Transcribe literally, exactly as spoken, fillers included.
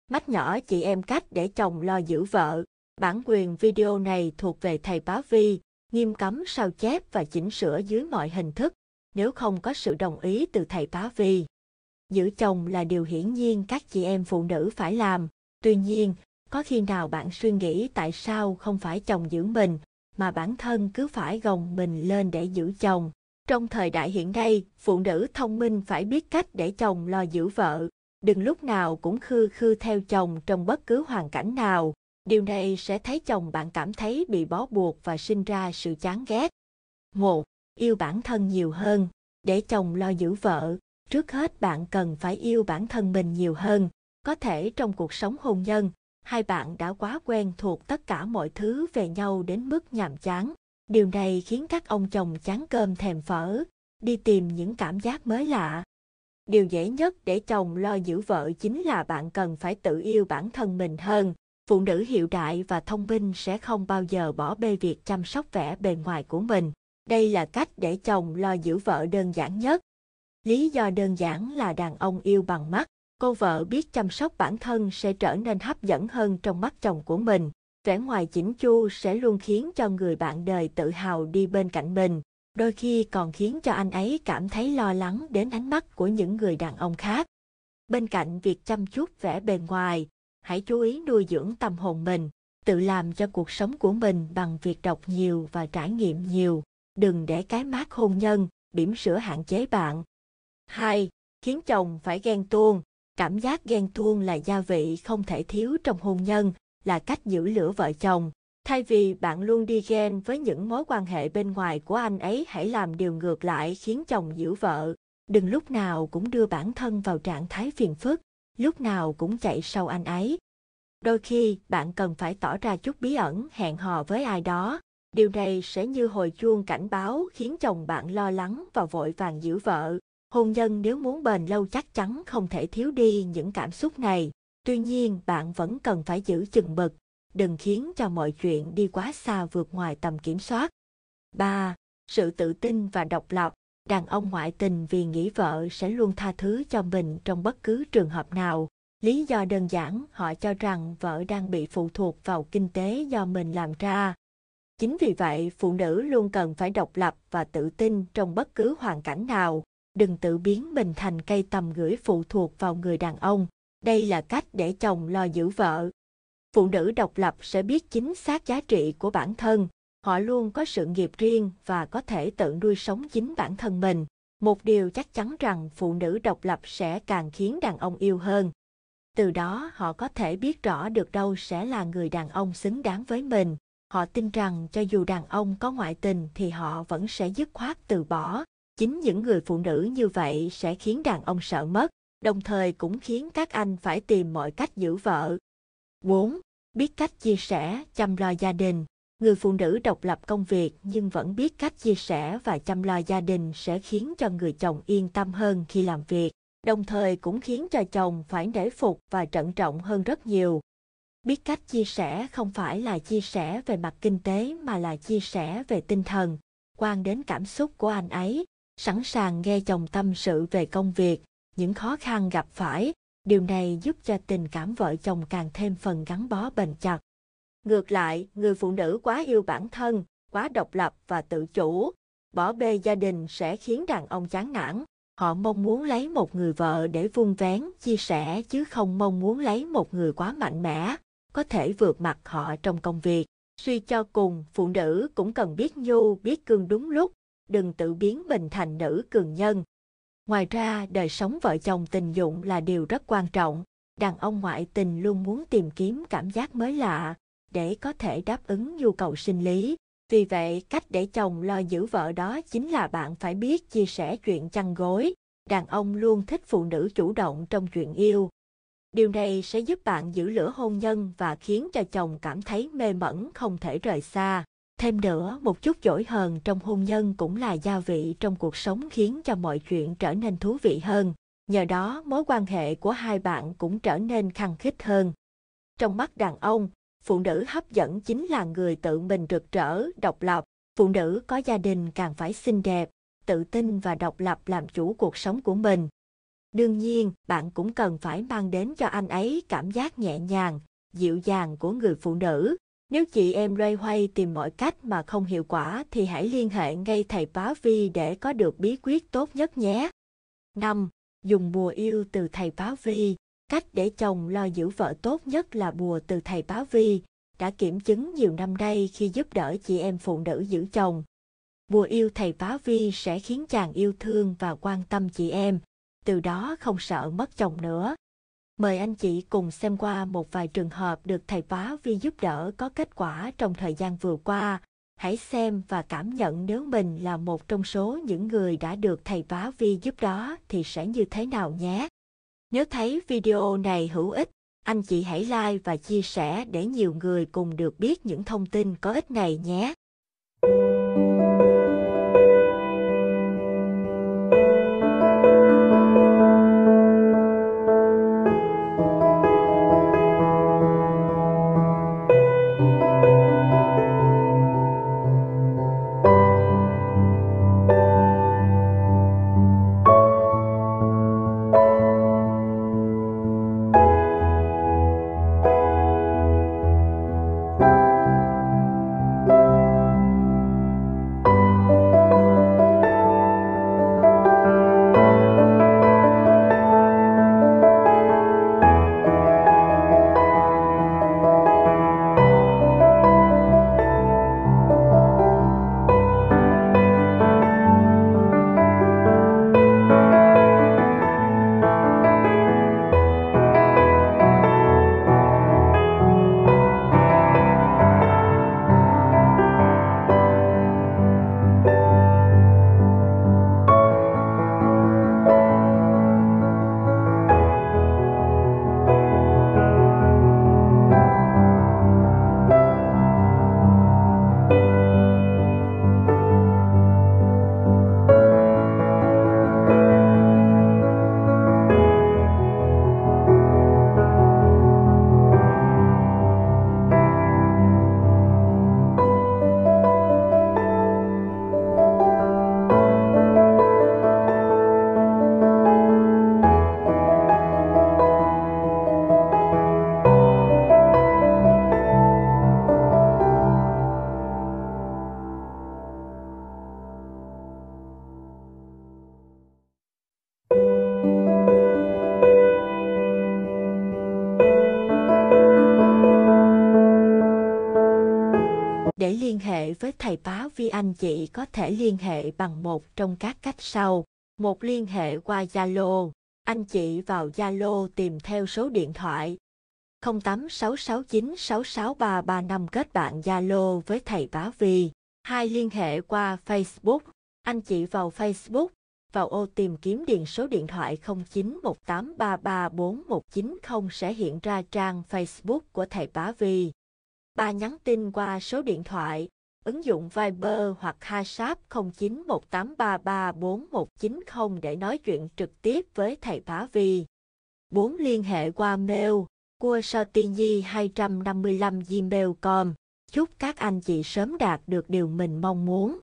Mách nhỏ chị em cách để chồng lo giữ vợ. Bản quyền video này thuộc về thầy Bá Vi, nghiêm cấm sao chép và chỉnh sửa dưới mọi hình thức, nếu không có sự đồng ý từ thầy Bá Vi. Giữ chồng là điều hiển nhiên các chị em phụ nữ phải làm. Tuy nhiên, có khi nào bạn suy nghĩ tại sao không phải chồng giữ mình, mà bản thân cứ phải gồng mình lên để giữ chồng? Trong thời đại hiện nay, phụ nữ thông minh phải biết cách để chồng lo giữ vợ. Đừng lúc nào cũng khư khư theo chồng trong bất cứ hoàn cảnh nào. Điều này sẽ thấy chồng bạn cảm thấy bị bó buộc và sinh ra sự chán ghét. một. Yêu bản thân nhiều hơn. Để chồng lo giữ vợ, trước hết bạn cần phải yêu bản thân mình nhiều hơn. Có thể trong cuộc sống hôn nhân, hai bạn đã quá quen thuộc tất cả mọi thứ về nhau đến mức nhàm chán. Điều này khiến các ông chồng chán cơm thèm phở, đi tìm những cảm giác mới lạ. Điều dễ nhất để chồng lo giữ vợ chính là bạn cần phải tự yêu bản thân mình hơn. Phụ nữ hiện đại và thông minh sẽ không bao giờ bỏ bê việc chăm sóc vẻ bề ngoài của mình. Đây là cách để chồng lo giữ vợ đơn giản nhất. Lý do đơn giản là đàn ông yêu bằng mắt. Cô vợ biết chăm sóc bản thân sẽ trở nên hấp dẫn hơn trong mắt chồng của mình. Vẻ ngoài chỉnh chu sẽ luôn khiến cho người bạn đời tự hào đi bên cạnh mình. Đôi khi còn khiến cho anh ấy cảm thấy lo lắng đến ánh mắt của những người đàn ông khác. Bên cạnh việc chăm chút vẻ bề ngoài, hãy chú ý nuôi dưỡng tâm hồn mình, tự làm cho cuộc sống của mình bằng việc đọc nhiều và trải nghiệm nhiều. Đừng để cái mác hôn nhân, bỉm sữa hạn chế bạn. hai. Khiến chồng phải ghen tuông. Cảm giác ghen tuông là gia vị không thể thiếu trong hôn nhân, là cách giữ lửa vợ chồng. Thay vì bạn luôn đi ghen với những mối quan hệ bên ngoài của anh ấy, hãy làm điều ngược lại khiến chồng giữ vợ. Đừng lúc nào cũng đưa bản thân vào trạng thái phiền phức, lúc nào cũng chạy sau anh ấy. Đôi khi, bạn cần phải tỏ ra chút bí ẩn, hẹn hò với ai đó. Điều này sẽ như hồi chuông cảnh báo khiến chồng bạn lo lắng và vội vàng giữ vợ. Hôn nhân nếu muốn bền lâu chắc chắn không thể thiếu đi những cảm xúc này. Tuy nhiên, bạn vẫn cần phải giữ chừng mực. Đừng khiến cho mọi chuyện đi quá xa vượt ngoài tầm kiểm soát. ba. Sự tự tin và độc lập. Đàn ông ngoại tình vì nghĩ vợ sẽ luôn tha thứ cho mình trong bất cứ trường hợp nào. Lý do đơn giản, họ cho rằng vợ đang bị phụ thuộc vào kinh tế do mình làm ra. Chính vì vậy, phụ nữ luôn cần phải độc lập và tự tin trong bất cứ hoàn cảnh nào. Đừng tự biến mình thành cây tầm gửi phụ thuộc vào người đàn ông. Đây là cách để chồng lo giữ vợ. Phụ nữ độc lập sẽ biết chính xác giá trị của bản thân. Họ luôn có sự nghiệp riêng và có thể tự nuôi sống chính bản thân mình. Một điều chắc chắn rằng phụ nữ độc lập sẽ càng khiến đàn ông yêu hơn. Từ đó họ có thể biết rõ được đâu sẽ là người đàn ông xứng đáng với mình. Họ tin rằng cho dù đàn ông có ngoại tình thì họ vẫn sẽ dứt khoát từ bỏ. Chính những người phụ nữ như vậy sẽ khiến đàn ông sợ mất, đồng thời cũng khiến các anh phải tìm mọi cách giữ vợ. bốn. Biết cách chia sẻ, chăm lo gia đình. Người phụ nữ độc lập công việc nhưng vẫn biết cách chia sẻ và chăm lo gia đình sẽ khiến cho người chồng yên tâm hơn khi làm việc, đồng thời cũng khiến cho chồng phải nể phục và trân trọng hơn rất nhiều. Biết cách chia sẻ không phải là chia sẻ về mặt kinh tế mà là chia sẻ về tinh thần, quan đến cảm xúc của anh ấy, sẵn sàng nghe chồng tâm sự về công việc, những khó khăn gặp phải. Điều này giúp cho tình cảm vợ chồng càng thêm phần gắn bó bền chặt. Ngược lại, người phụ nữ quá yêu bản thân, quá độc lập và tự chủ, bỏ bê gia đình sẽ khiến đàn ông chán nản. Họ mong muốn lấy một người vợ để vun vén, chia sẻ chứ không mong muốn lấy một người quá mạnh mẽ, có thể vượt mặt họ trong công việc. Suy cho cùng, phụ nữ cũng cần biết nhu, biết cương đúng lúc, đừng tự biến mình thành nữ cường nhân. Ngoài ra, đời sống vợ chồng tình dụng là điều rất quan trọng. Đàn ông ngoại tình luôn muốn tìm kiếm cảm giác mới lạ để có thể đáp ứng nhu cầu sinh lý. Vì vậy, cách để chồng lo giữ vợ đó chính là bạn phải biết chia sẻ chuyện chăn gối. Đàn ông luôn thích phụ nữ chủ động trong chuyện yêu. Điều này sẽ giúp bạn giữ lửa hôn nhân và khiến cho chồng cảm thấy mê mẩn không thể rời xa. Thêm nữa, một chút dỗi hờn trong hôn nhân cũng là gia vị trong cuộc sống khiến cho mọi chuyện trở nên thú vị hơn. Nhờ đó, mối quan hệ của hai bạn cũng trở nên khăng khít hơn. Trong mắt đàn ông, phụ nữ hấp dẫn chính là người tự mình rực rỡ, độc lập. Phụ nữ có gia đình càng phải xinh đẹp, tự tin và độc lập làm chủ cuộc sống của mình. Đương nhiên, bạn cũng cần phải mang đến cho anh ấy cảm giác nhẹ nhàng, dịu dàng của người phụ nữ. Nếu chị em loay hoay tìm mọi cách mà không hiệu quả thì hãy liên hệ ngay thầy Bá Vi để có được bí quyết tốt nhất nhé. năm. Dùng bùa yêu từ thầy Bá Vi. Cách để chồng lo giữ vợ tốt nhất là bùa từ thầy Bá Vi, đã kiểm chứng nhiều năm nay khi giúp đỡ chị em phụ nữ giữ chồng. Bùa yêu thầy Bá Vi sẽ khiến chàng yêu thương và quan tâm chị em, từ đó không sợ mất chồng nữa. Mời anh chị cùng xem qua một vài trường hợp được thầy Bá Vi giúp đỡ có kết quả trong thời gian vừa qua. Hãy xem và cảm nhận nếu mình là một trong số những người đã được thầy Bá Vi giúp đó thì sẽ như thế nào nhé. Nếu thấy video này hữu ích, anh chị hãy like và chia sẻ để nhiều người cùng được biết những thông tin có ích này nhé. Để liên hệ với thầy Bá Vi, anh chị có thể liên hệ bằng một trong các cách sau. Một, liên hệ qua Zalo. Anh chị vào Zalo tìm theo số điện thoại không tám sáu sáu chín sáu sáu ba ba năm kết bạn Zalo với thầy Bá Vi. Hai, liên hệ qua Facebook. Anh chị vào Facebook, vào ô tìm kiếm điền số điện thoại không chín một tám ba ba bốn một chín không sẽ hiện ra trang Facebook của thầy Bá Vi. Ba, nhắn tin qua số điện thoại, ứng dụng Viber hoặc WhatsApp không chín một tám ba ba bốn một chín không để nói chuyện trực tiếp với thầy Bá Vi. Bốn, liên hệ qua mail cua sotinhi hai năm lăm gmail chấm com. Chúc các anh chị sớm đạt được điều mình mong muốn.